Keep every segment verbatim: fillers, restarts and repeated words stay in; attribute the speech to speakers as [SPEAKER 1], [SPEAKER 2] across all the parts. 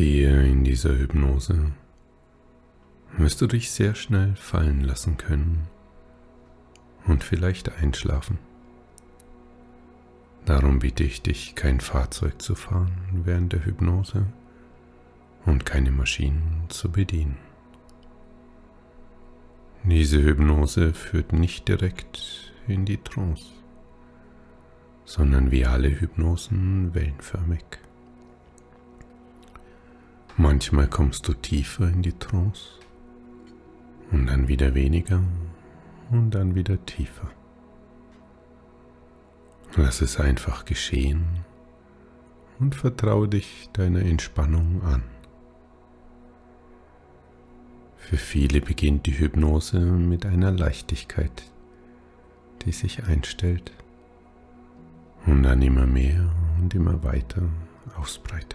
[SPEAKER 1] Hier in dieser Hypnose wirst du dich sehr schnell fallen lassen können und vielleicht einschlafen. Darum bitte ich dich, kein Fahrzeug zu fahren während der Hypnose und keine Maschinen zu bedienen. Diese Hypnose führt nicht direkt in die Trance, sondern wie alle Hypnosen wellenförmig. Manchmal kommst du tiefer in die Trance und dann wieder weniger und dann wieder tiefer. Lass es einfach geschehen und vertraue dich deiner Entspannung an. Für viele beginnt die Hypnose mit einer Leichtigkeit, die sich einstellt und dann immer mehr und immer weiter ausbreitet.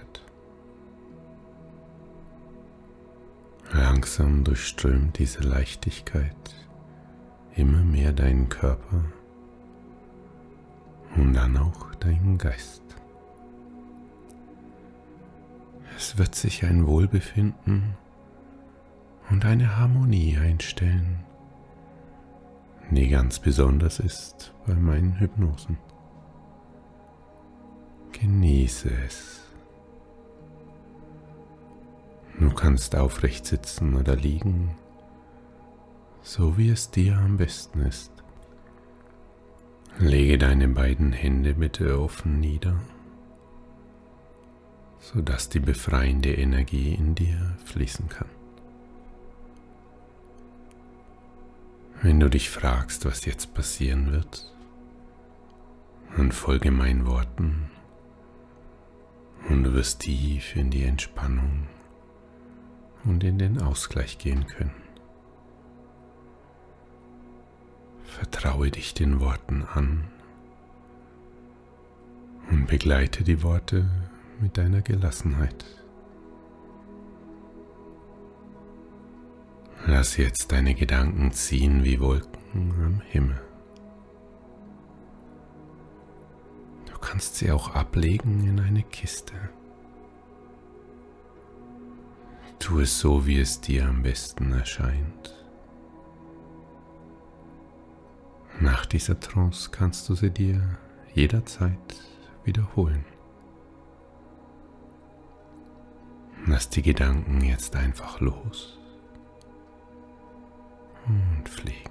[SPEAKER 1] Langsam durchströmt diese Leichtigkeit immer mehr deinen Körper und dann auch deinen Geist. Es wird sich ein Wohlbefinden und eine Harmonie einstellen, die ganz besonders ist bei meinen Hypnosen. Genieße es. Du kannst aufrecht sitzen oder liegen, so wie es dir am besten ist. Lege deine beiden Hände bitte offen nieder, sodass die befreiende Energie in dir fließen kann. Wenn du dich fragst, was jetzt passieren wird, dann folge meinen Worten und du wirst tief in die Entspannung und in den Ausgleich gehen können. Vertraue dich den Worten an und begleite die Worte mit deiner Gelassenheit. Lass jetzt deine Gedanken ziehen wie Wolken am Himmel. Du kannst sie auch ablegen in eine Kiste. Tu es so, wie es dir am besten erscheint. Nach dieser Trance kannst du sie dir jederzeit wiederholen. Lass die Gedanken jetzt einfach los und fliegen.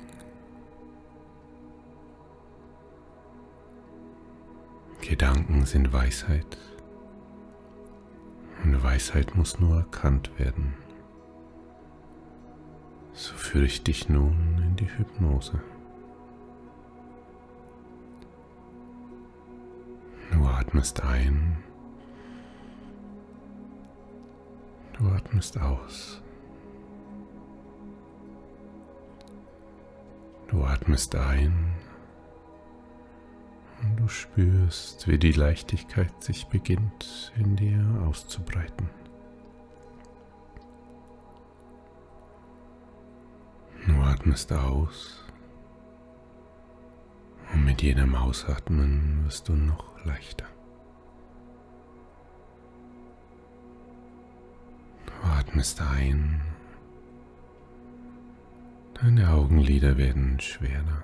[SPEAKER 1] Gedanken sind Weisheit. Und Weisheit muss nur erkannt werden. So führe ich dich nun in die Hypnose. Du atmest ein, du atmest aus. Du atmest ein und du spürst, wie die Leichtigkeit sich beginnt in dir auszubreiten. Du atmest aus und mit jedem Ausatmen wirst du noch leichter. Du atmest ein, deine Augenlider werden schwerer.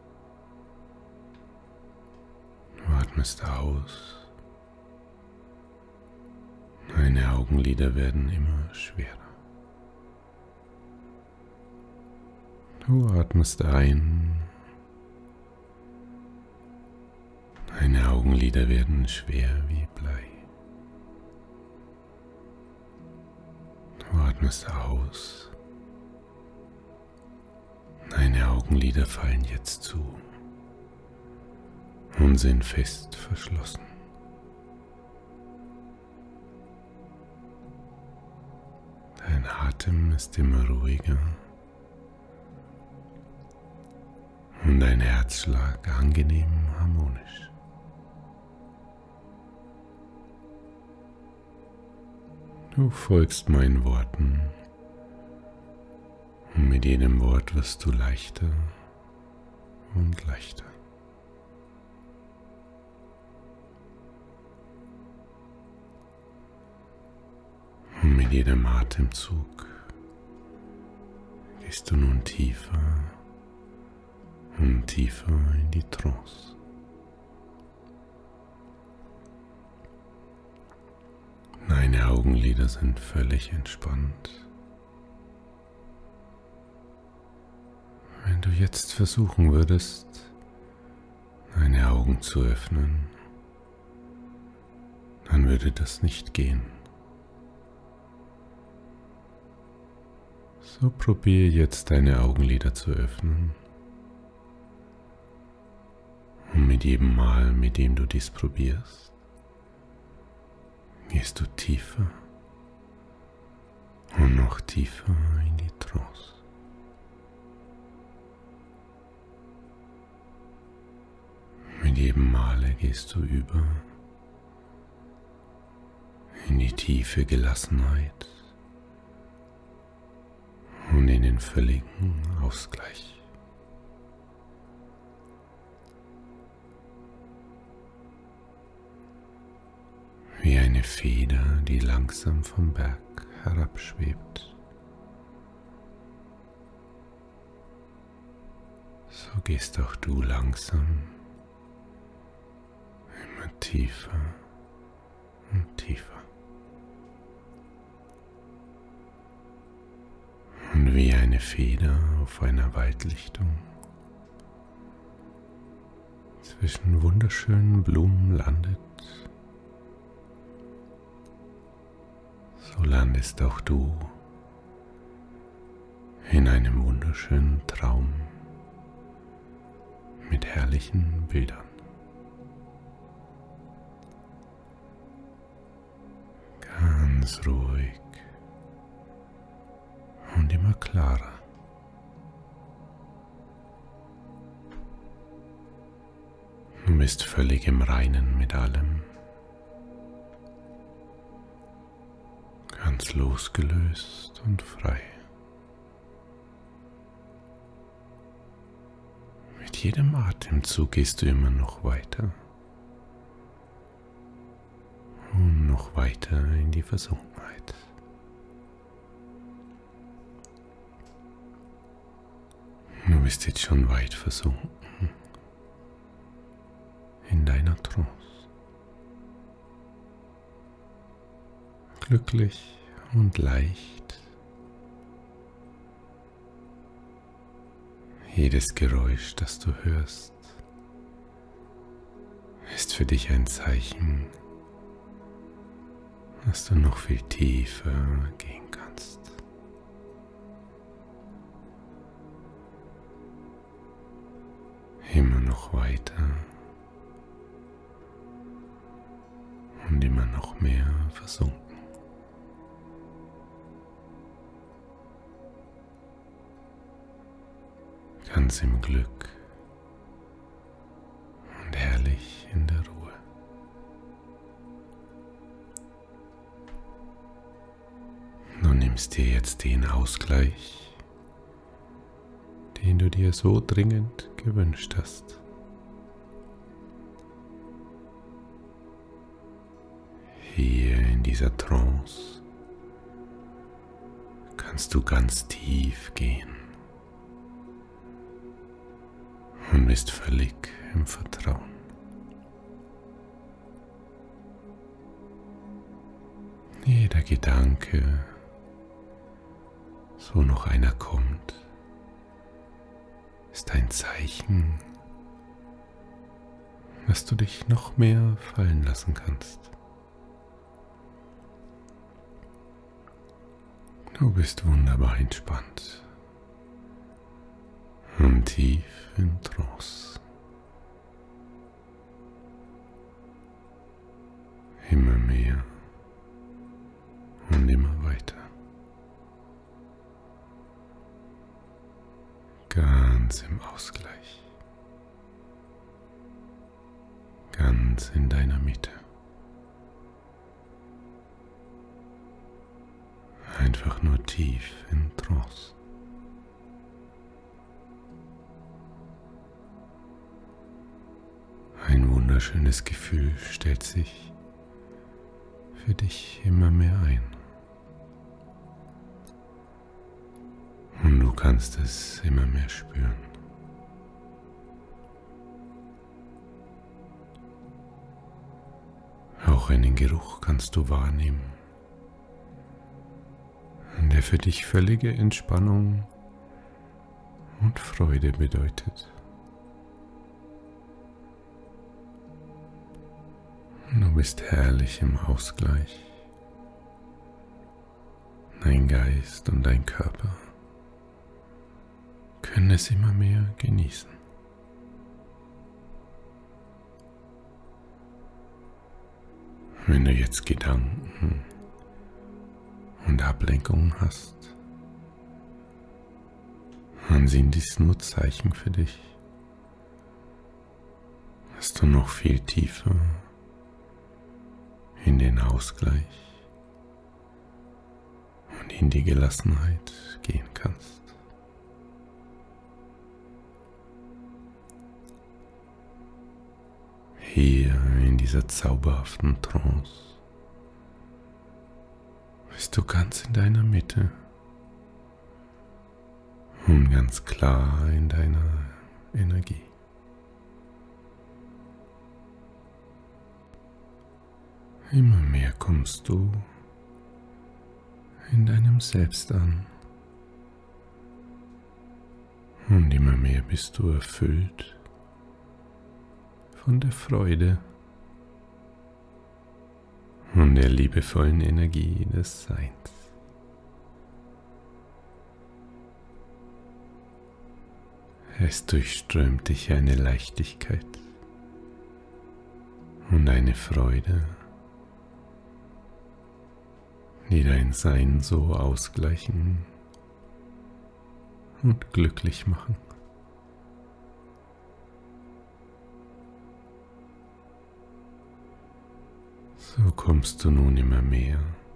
[SPEAKER 1] Du atmest aus, deine Augenlider werden immer schwerer. Du atmest ein, deine Augenlider werden schwer wie Blei. Du atmest aus, deine Augenlider fallen jetzt zu und sind fest verschlossen. Dein Atem ist immer ruhiger und dein Herzschlag angenehm harmonisch. Du folgst meinen Worten und mit jedem Wort wirst du leichter und leichter. mit jedem Atemzug gehst du nun tiefer und tiefer in die Trance. Deine Augenlider sind völlig entspannt. Wenn du jetzt versuchen würdest, deine Augen zu öffnen, dann würde das nicht gehen. So probiere jetzt deine Augenlider zu öffnen. Und mit jedem Mal, mit dem du dies probierst, gehst du tiefer und noch tiefer in die Trance. Mit jedem Male gehst du über in die tiefe Gelassenheit und in den völligen Ausgleich. Wie eine Feder, die langsam vom Berg herabschwebt. So gehst auch du langsam immer tiefer und tiefer. Und wie eine Feder auf einer Waldlichtung zwischen wunderschönen Blumen landet, so landest auch du in einem wunderschönen Traum mit herrlichen Bildern. Ganz ruhig und immer klarer. Du bist völlig im Reinen mit allem, ganz losgelöst und frei. Mit jedem Atemzug gehst du immer noch weiter und noch weiter in die Versunkenheit. Du bist jetzt schon weit versunken in deiner Trance. Glücklich und leicht. Jedes Geräusch, das du hörst, ist für dich ein Zeichen, dass du noch viel tiefer gehen kannst. Immer noch weiter und immer noch mehr versunken. Ganz im Glück und herrlich in der Ruhe. Du nimmst dir jetzt den Ausgleich, den du dir so dringend gewünscht hast. Hier in dieser Trance kannst du ganz tief gehen und bist völlig im Vertrauen. Jeder Gedanke, so noch einer kommt, ist ein Zeichen, dass du dich noch mehr fallen lassen kannst. Du bist wunderbar entspannt und tief in Trance. Immer mehr und immer weiter. Ganz im Ausgleich. Ganz in deiner Mitte. Einfach nur tief in Trance. Ein wunderschönes Gefühl stellt sich für dich immer mehr ein. Du kannst es immer mehr spüren. Auch einen Geruch kannst du wahrnehmen, der für dich völlige Entspannung und Freude bedeutet. Du bist herrlich im Ausgleich. Dein Geist und dein Körper können es immer mehr genießen. Wenn du jetzt Gedanken und Ablenkungen hast, dann sind dies nur Zeichen für dich, dass du noch viel tiefer in den Ausgleich und in die Gelassenheit gehen kannst. Hier in dieser zauberhaften Trance bist du ganz in deiner Mitte und ganz klar in deiner Energie. Immer mehr kommst du in deinem Selbst an und immer mehr bist du erfüllt von der Freude und der liebevollen Energie des Seins. Es durchströmt dich eine Leichtigkeit und eine Freude, die dein Sein so ausgleichen und glücklich machen. So kommst du nun immer mehr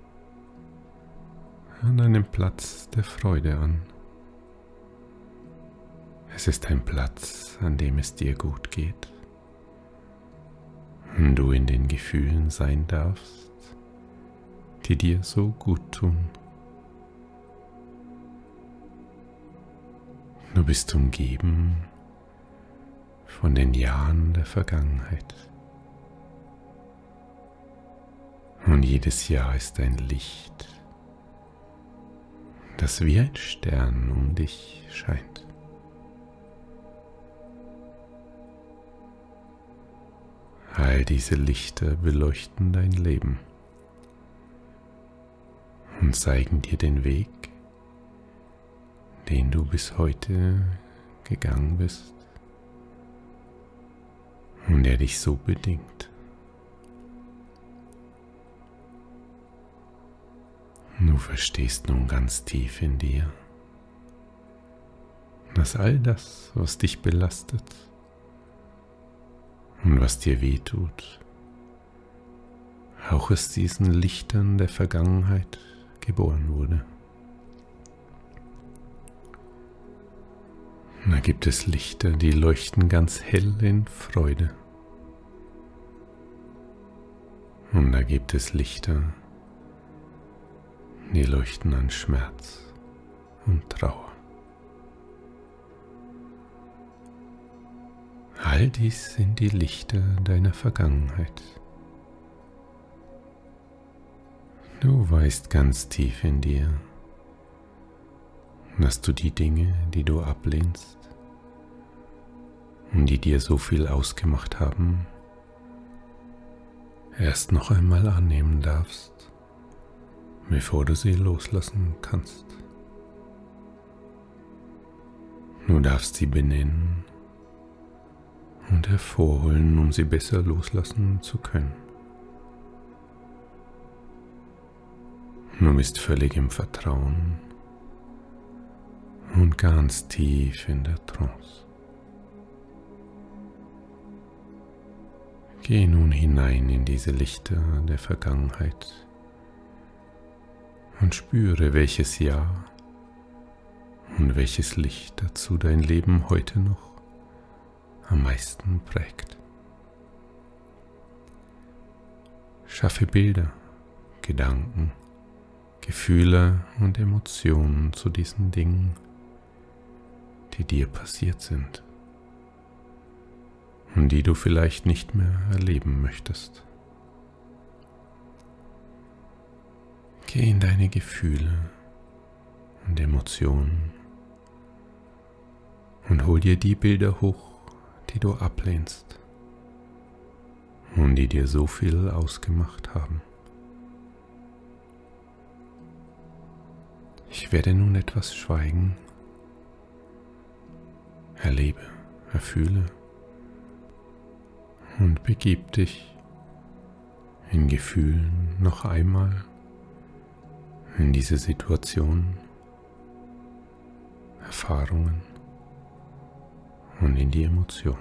[SPEAKER 1] an einem Platz der Freude an. Es ist ein Platz, an dem es dir gut geht und du in den Gefühlen sein darfst, die dir so gut tun. Du bist umgeben von den Jahren der Vergangenheit. Und jedes Jahr ist ein Licht, das wie ein Stern um dich scheint. All diese Lichter beleuchten dein Leben und zeigen dir den Weg, den du bis heute gegangen bist und der dich so bedingt. Du verstehst nun ganz tief in dir, dass all das, was dich belastet und was dir wehtut, auch aus diesen Lichtern der Vergangenheit geboren wurde. Da gibt es Lichter, die leuchten ganz hell in Freude. Und da gibt es Lichter, die leuchten an Schmerz und Trauer. All dies sind die Lichter deiner Vergangenheit. Du weißt ganz tief in dir, dass du die Dinge, die du ablehnst und die dir so viel ausgemacht haben, erst noch einmal annehmen darfst, bevor du sie loslassen kannst. Du darfst sie benennen und hervorholen, um sie besser loslassen zu können. Du bist völlig im Vertrauen und ganz tief in der Trance. Geh nun hinein in diese Lichter der Vergangenheit und spüre, welches Jahr und welches Licht dazu dein Leben heute noch am meisten prägt. Schaffe Bilder, Gedanken, Gefühle und Emotionen zu diesen Dingen die dir passiert sind und die du vielleicht nicht mehr erleben möchtest. Geh in deine Gefühle und Emotionen und hol dir die Bilder hoch, die du ablehnst und die dir so viel ausgemacht haben. Ich werde nun etwas schweigen. Erlebe, erfühle und begib dich in Gefühlen noch einmal in diese Situation, Erfahrungen und in die Emotionen.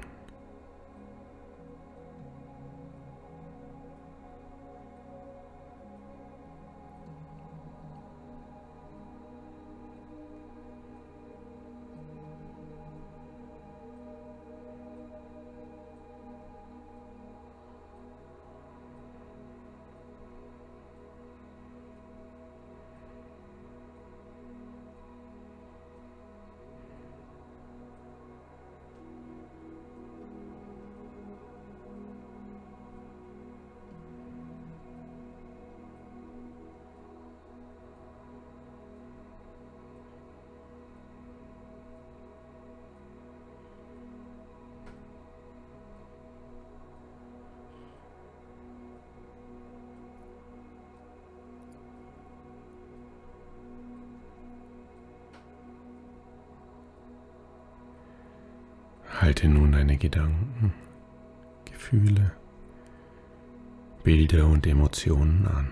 [SPEAKER 1] Halte nun deine Gedanken, Gefühle, Bilder und Emotionen an.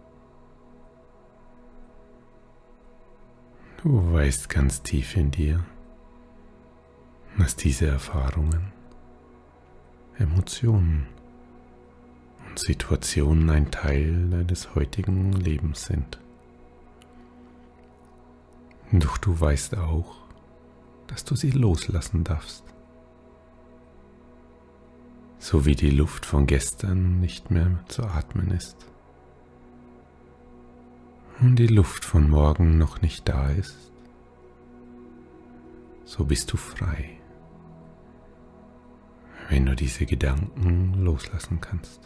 [SPEAKER 1] Du weißt ganz tief in dir, dass diese Erfahrungen, Emotionen und Situationen ein Teil deines heutigen Lebens sind. Doch du weißt auch, dass du sie loslassen darfst. So wie die Luft von gestern nicht mehr zu atmen ist und die Luft von morgen noch nicht da ist, so bist du frei, wenn du diese Gedanken loslassen kannst.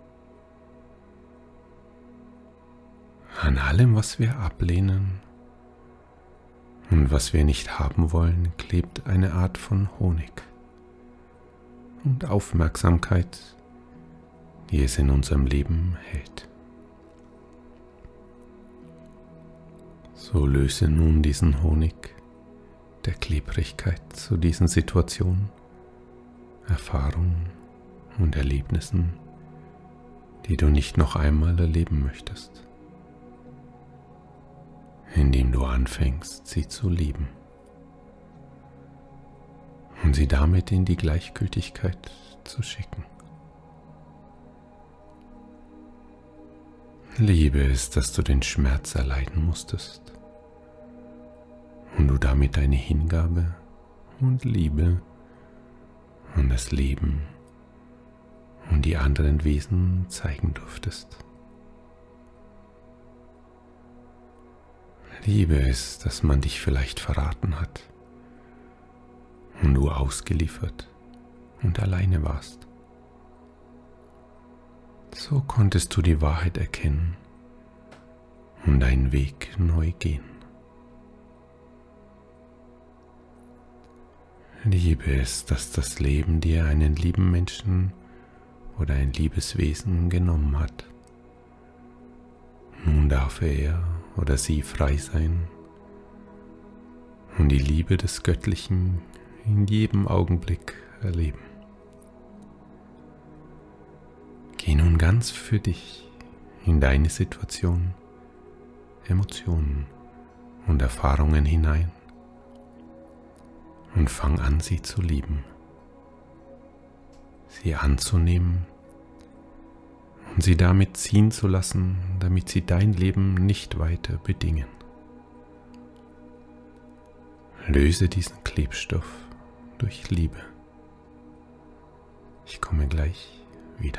[SPEAKER 1] An allem, was wir ablehnen und was wir nicht haben wollen, klebt eine Art von Honig und Aufmerksamkeit, die es in unserem Leben hält. So löse nun diesen Honig der Klebrigkeit zu diesen Situationen, Erfahrungen und Erlebnissen, die du nicht noch einmal erleben möchtest, indem du anfängst, sie zu lieben und sie damit in die Gleichgültigkeit zu schicken. Liebe es, dass du den Schmerz erleiden musstest und du damit deine Hingabe und Liebe an das Leben und die anderen Wesen zeigen durftest. Liebe es, dass man dich vielleicht verraten hat und du ausgeliefert und alleine warst. So konntest du die Wahrheit erkennen und deinen Weg neu gehen. Liebe es, dass das Leben dir einen lieben Menschen oder ein liebes Wesen genommen hat. Nun darf er oder sie frei sein und die Liebe des Göttlichen in jedem Augenblick erleben. Geh nun ganz für dich in deine Situation, Emotionen und Erfahrungen hinein und fang an, sie zu lieben, sie anzunehmen und sie damit ziehen zu lassen, damit sie dein Leben nicht weiter bedingen. Löse diesen Klebstoff durch Liebe. Ich komme gleich wieder.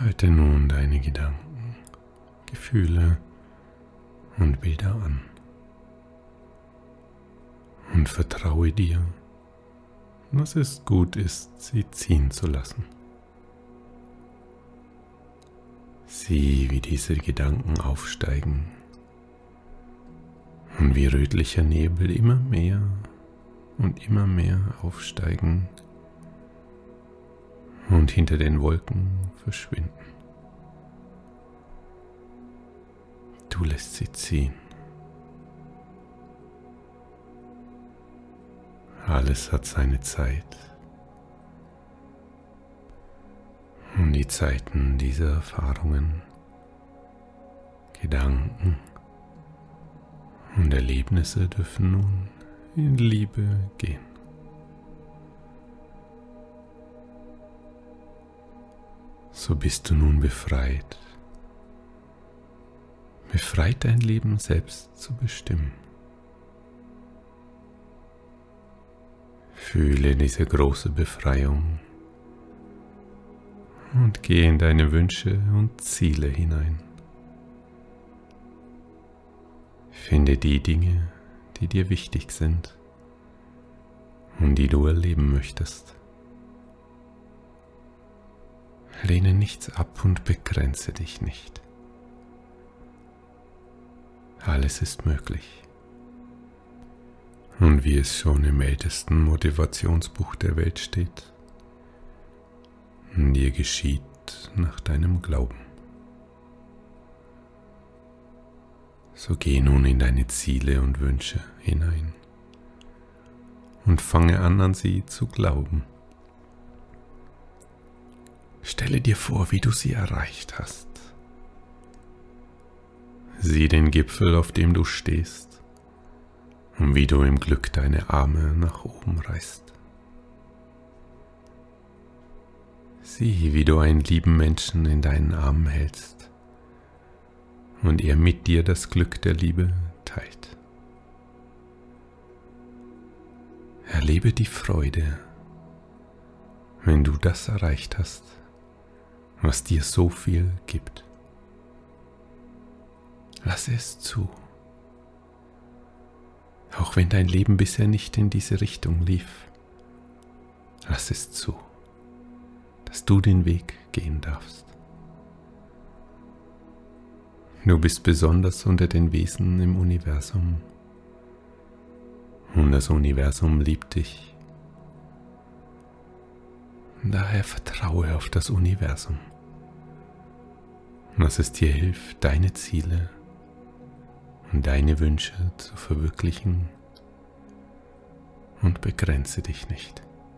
[SPEAKER 1] Halte nun deine Gedanken, Gefühle und Bilder an und vertraue dir, dass es gut ist, sie ziehen zu lassen. Sieh, wie diese Gedanken aufsteigen und wie rötlicher Nebel immer mehr und immer mehr aufsteigen und hinter den Wolken verschwinden. Du lässt sie ziehen. Alles hat seine Zeit. Und die Zeiten dieser Erfahrungen, Gedanken und Erlebnisse dürfen nun in Liebe gehen. So bist du nun befreit, befreit dein Leben selbst zu bestimmen. Fühle diese große Befreiung und geh in deine Wünsche und Ziele hinein. Finde die Dinge, die dir wichtig sind und die du erleben möchtest. Lehne nichts ab und begrenze dich nicht. Alles ist möglich. Und wie es schon im ältesten Motivationsbuch der Welt steht, dir geschieht nach deinem Glauben. So geh nun in deine Ziele und Wünsche hinein und fange an, an sie zu glauben. Stelle dir vor, wie du sie erreicht hast. Sieh den Gipfel, auf dem du stehst, und wie du im Glück deine Arme nach oben reißt. Sieh, wie du einen lieben Menschen in deinen Armen hältst und er mit dir das Glück der Liebe teilt. Erlebe die Freude, wenn du das erreicht hast, was dir so viel gibt. Lasse es zu. Auch wenn dein Leben bisher nicht in diese Richtung lief, lass es zu, dass du den Weg gehen darfst. Du bist besonders unter den Wesen im Universum und das Universum liebt dich. Daher vertraue auf das Universum, dass es dir hilft, deine Ziele und deine Wünsche zu verwirklichen, und begrenze dich nicht.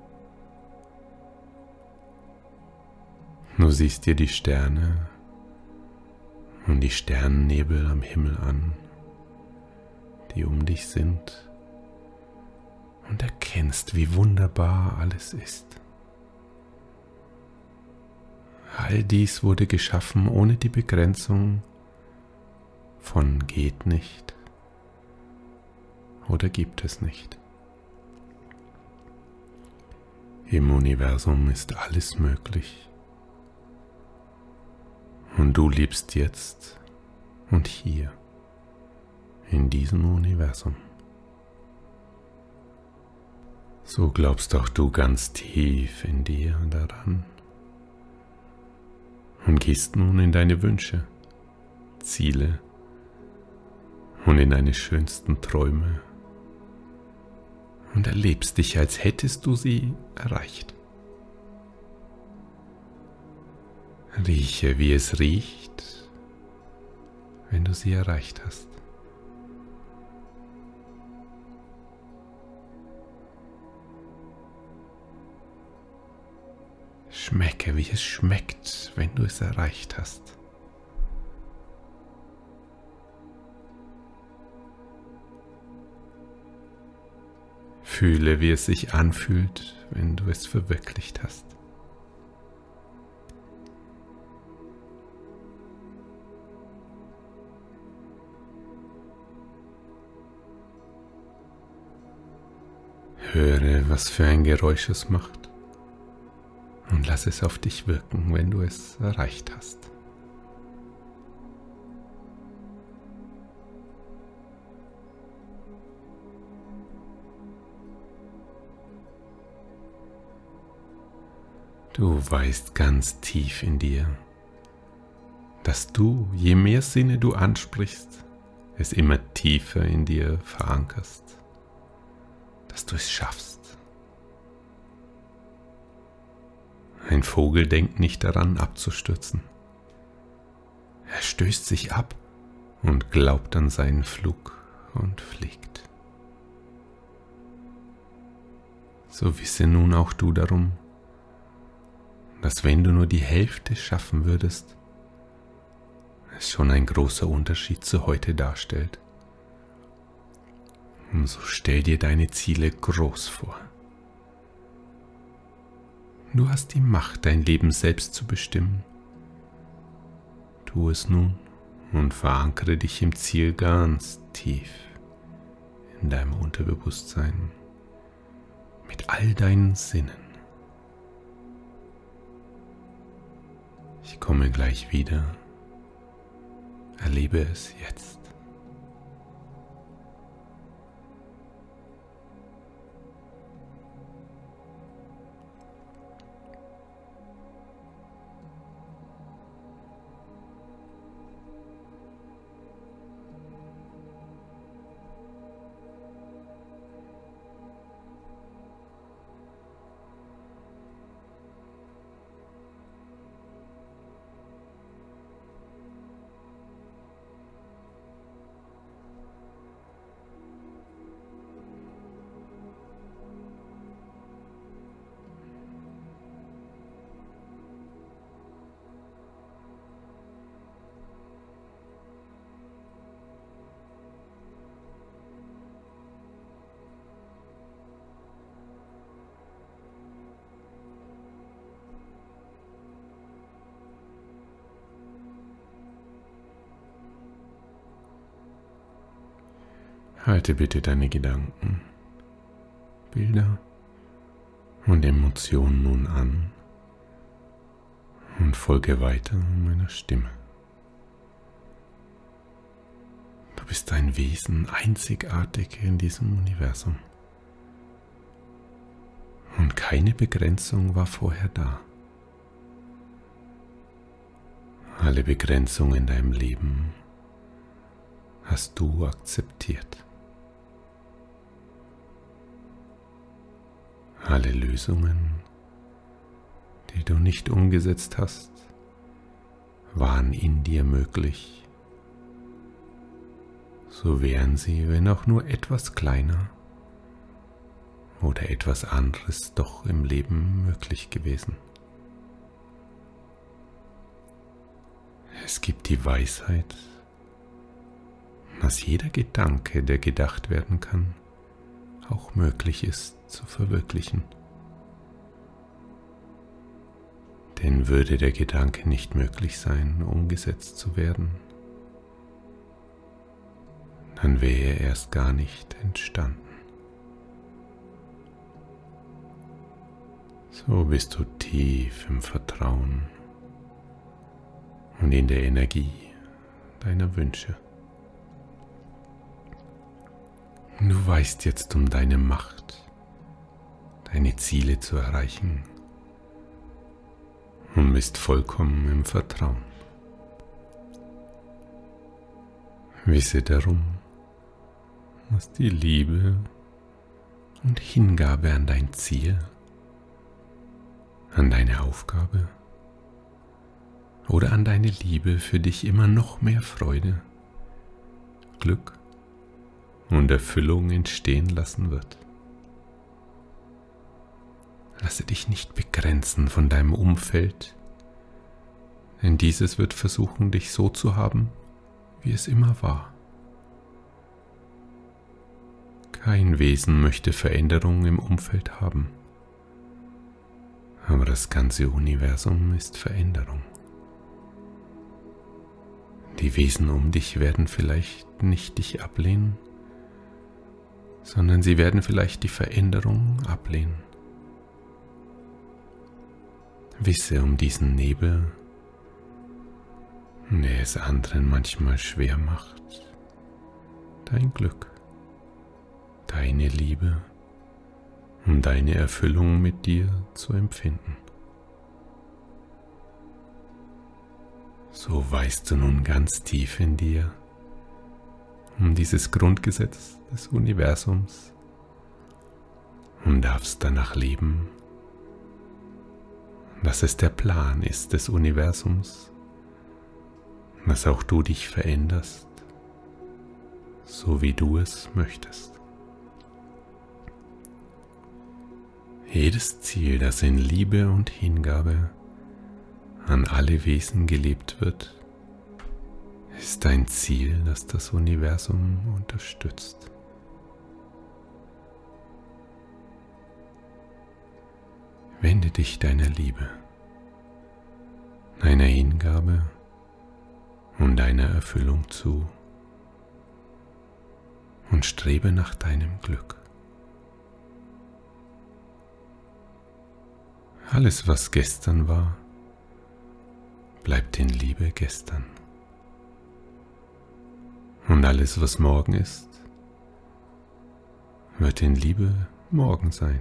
[SPEAKER 1] Du siehst dir die Sterne und die Sternennebel am Himmel an, die um dich sind, und erkennst, wie wunderbar alles ist. All dies wurde geschaffen ohne die Begrenzung von geht nicht oder gibt es nicht. Im Universum ist alles möglich und du lebst jetzt und hier in diesem Universum. So glaubst auch du ganz tief in dir daran und gehst nun in deine Wünsche, Ziele und in deine schönsten Träume und erlebst dich, als hättest du sie erreicht. Rieche, wie es riecht, wenn du sie erreicht hast. Schmecke, wie es schmeckt, wenn du es erreicht hast. Fühle, wie es sich anfühlt, wenn du es verwirklicht hast. Höre, was für ein Geräusch es macht und lass es auf dich wirken, wenn du es erreicht hast. Du weißt ganz tief in dir, dass du, je mehr Sinne du ansprichst, es immer tiefer in dir verankerst, dass du es schaffst. Ein Vogel denkt nicht daran, abzustürzen. Er stößt sich ab und glaubt an seinen Flug und fliegt. So wisse nun auch du darum, dass wenn du nur die Hälfte schaffen würdest, es schon ein großer Unterschied zu heute darstellt. Und so stell dir deine Ziele groß vor. Du hast die Macht, dein Leben selbst zu bestimmen. Tu es nun und verankere dich im Ziel ganz tief in deinem Unterbewusstsein mit all deinen Sinnen. Ich komme gleich wieder. Erlebe es jetzt. Halte bitte deine Gedanken, Bilder und Emotionen nun an und folge weiter meiner Stimme. Du bist ein Wesen, einzigartig in diesem Universum. Und keine Begrenzung war vorher da. Alle Begrenzungen in deinem Leben hast du akzeptiert. Alle Lösungen, die du nicht umgesetzt hast, waren in dir möglich. So wären sie, wenn auch nur etwas kleiner oder etwas anderes, doch im Leben möglich gewesen. Es gibt die Weisheit, dass jeder Gedanke, der gedacht werden kann, auch möglich ist zu verwirklichen. Denn würde der Gedanke nicht möglich sein, umgesetzt zu werden, dann wäre er erst gar nicht entstanden. So bist du tief im Vertrauen und in der Energie deiner Wünsche. Du weißt jetzt um deine Macht, deine Ziele zu erreichen und bist vollkommen im Vertrauen. Wisse darum, dass die Liebe und Hingabe an dein Ziel, an deine Aufgabe oder an deine Liebe für dich immer noch mehr Freude, Glück und Erfüllung entstehen lassen wird. Lasse dich nicht begrenzen von deinem Umfeld, denn dieses wird versuchen, dich so zu haben, wie es immer war. Kein Wesen möchte Veränderung im Umfeld haben, aber das ganze Universum ist Veränderung. Die Wesen um dich werden vielleicht nicht dich ablehnen, sondern sie werden vielleicht die Veränderung ablehnen. Wisse um diesen Nebel, der es anderen manchmal schwer macht, dein Glück, deine Liebe und deine Erfüllung mit dir zu empfinden. So weißt du nun ganz tief in dir um dieses Grundgesetz des Universums und darfst danach leben, dass es der Plan ist des Universums, dass auch du dich veränderst, so wie du es möchtest. Jedes Ziel, das in Liebe und Hingabe an alle Wesen gelebt wird, ist ein Ziel, das das Universum unterstützt. Wende dich deiner Liebe, deiner Hingabe und deiner Erfüllung zu und strebe nach deinem Glück. Alles, was gestern war, bleibt in Liebe gestern. Und alles, was morgen ist, wird in Liebe morgen sein.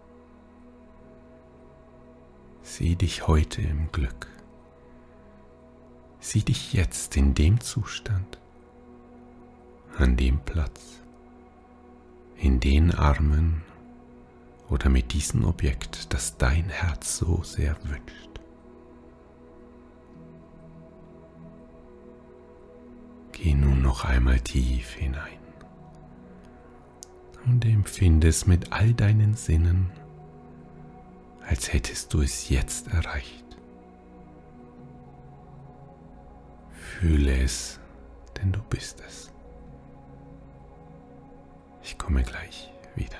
[SPEAKER 1] Sieh dich heute im Glück. Sieh dich jetzt in dem Zustand, an dem Platz, in den Armen oder mit diesem Objekt, das dein Herz so sehr wünscht. Geh nun noch einmal tief hinein und empfinde es mit all deinen Sinnen, als hättest du es jetzt erreicht. Fühle es, denn du bist es. Ich komme gleich wieder.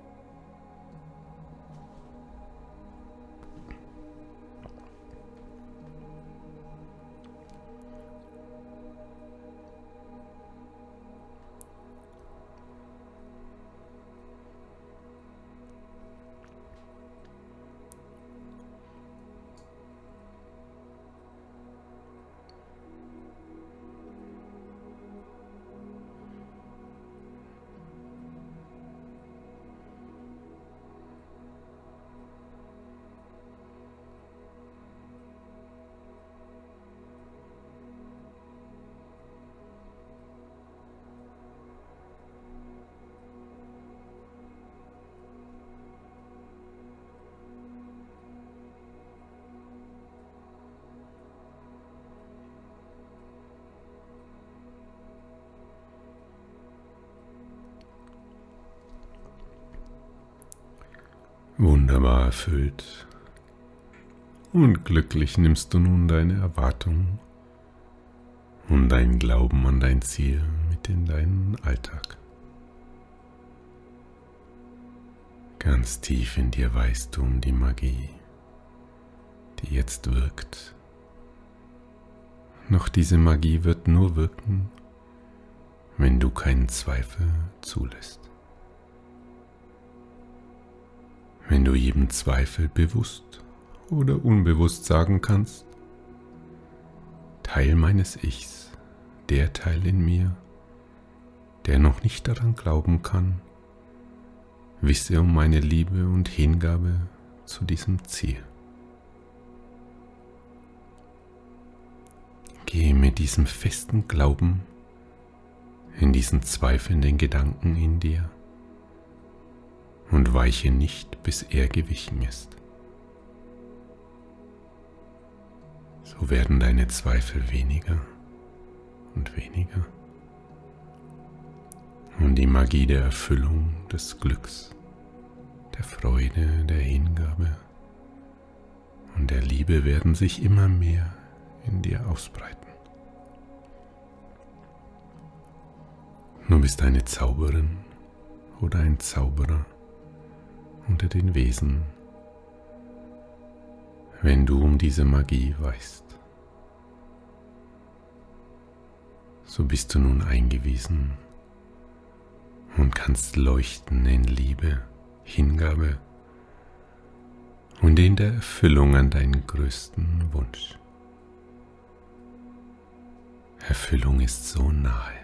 [SPEAKER 1] Wunderbar erfüllt und glücklich nimmst du nun deine Erwartung und deinen Glauben an dein Ziel mit in deinen Alltag. Ganz tief in dir weißt du um die Magie, die jetzt wirkt. Doch diese Magie wird nur wirken, wenn du keinen Zweifel zulässt. Wenn du jedem Zweifel bewusst oder unbewusst sagen kannst, Teil meines Ichs, der Teil in mir, der noch nicht daran glauben kann, wisse um meine Liebe und Hingabe zu diesem Ziel. Gehe mit diesem festen Glauben in diesen zweifelnden Gedanken in dir und weiche nicht, bis er gewichen ist. So werden deine Zweifel weniger und weniger. Und die Magie der Erfüllung, des Glücks, der Freude, der Hingabe und der Liebe werden sich immer mehr in dir ausbreiten. Du bist eine Zauberin oder ein Zauberer unter den Wesen, wenn du um diese Magie weißt. So bist du nun eingewiesen und kannst leuchten in Liebe, Hingabe und in der Erfüllung an deinen größten Wunsch. Erfüllung ist so nahe.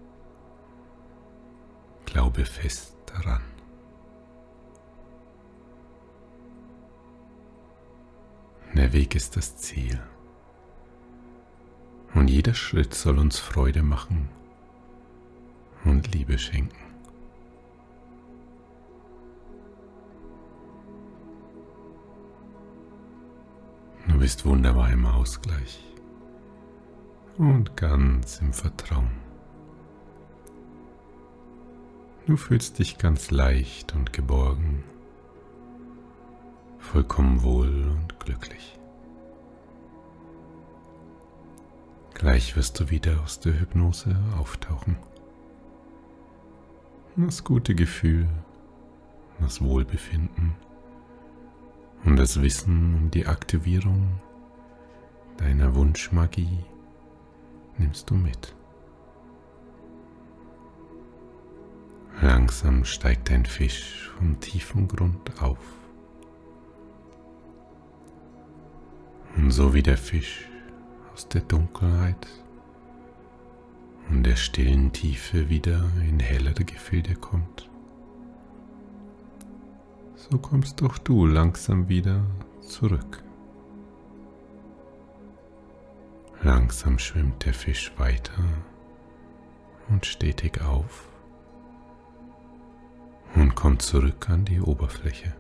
[SPEAKER 1] Glaube fest daran. Der Weg ist das Ziel. Und jeder Schritt soll uns Freude machen und Liebe schenken. Du bist wunderbar im Ausgleich und ganz im Vertrauen. Du fühlst dich ganz leicht und geborgen, vollkommen wohl und glücklich. Gleich wirst du wieder aus der Hypnose auftauchen. Das gute Gefühl, das Wohlbefinden und das Wissen um die Aktivierung deiner Wunschmagie nimmst du mit. Langsam steigt ein Fisch vom tiefen Grund auf. Und so wie der Fisch aus der Dunkelheit und der stillen Tiefe wieder in hellere Gefilde kommt, so kommst auch du langsam wieder zurück. Langsam schwimmt der Fisch weiter und stetig auf und kommt zurück an die Oberfläche.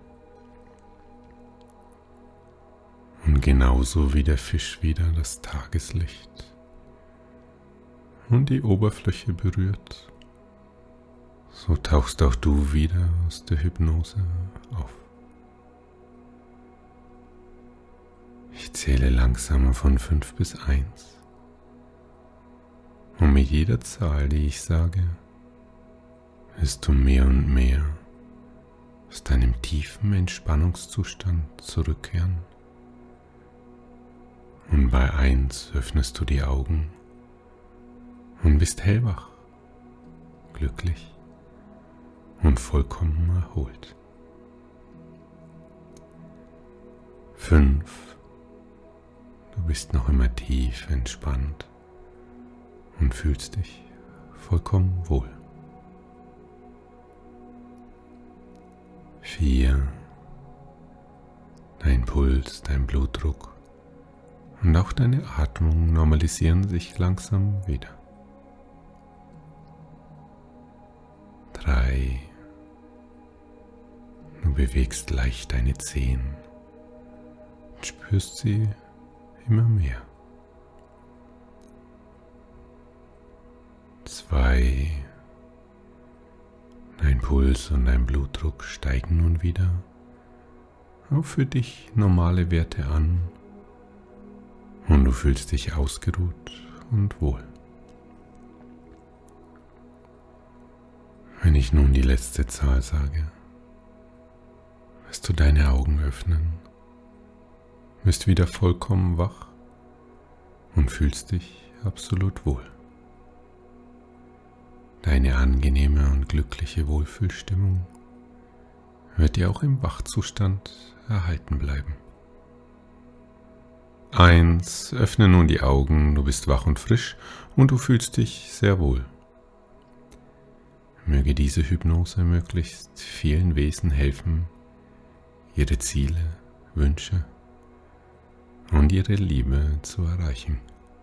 [SPEAKER 1] Und genauso wie der Fisch wieder das Tageslicht und die Oberfläche berührt, so tauchst auch du wieder aus der Hypnose auf. Ich zähle langsam von fünf bis eins. Und mit jeder Zahl, die ich sage, wirst du mehr und mehr aus deinem tiefen Entspannungszustand zurückkehren. Und bei eins öffnest du die Augen und bist hellwach, glücklich und vollkommen erholt. Fünf. Du bist noch immer tief entspannt und fühlst dich vollkommen wohl. Vier. Dein Puls, dein Blutdruck und auch deine Atmung normalisieren sich langsam wieder. Drei. Du bewegst leicht deine Zehen und spürst sie immer mehr. Zwei. Dein Puls und dein Blutdruck steigen nun wieder auf für dich normale Werte an. Und du fühlst dich ausgeruht und wohl. Wenn ich nun die letzte Zahl sage, wirst du deine Augen öffnen, bist wieder vollkommen wach und fühlst dich absolut wohl. Deine angenehme und glückliche Wohlfühlstimmung wird dir auch im Wachzustand erhalten bleiben. Eins, öffne nun die Augen, du bist wach und frisch und du fühlst dich sehr wohl. Möge diese Hypnose möglichst vielen Wesen helfen, ihre Ziele, Wünsche und ihre Liebe zu erreichen.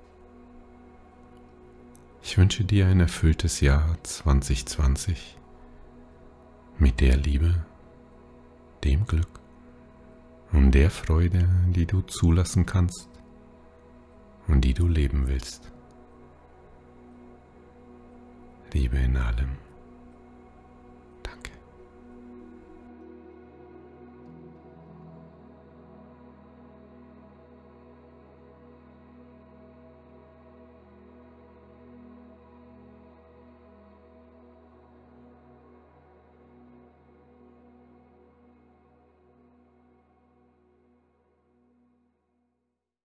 [SPEAKER 1] Ich wünsche dir ein erfülltes Jahr zwanzig zwanzig mit der Liebe, dem Glück und der Freude, die du zulassen kannst und die du leben willst. Liebe in allem.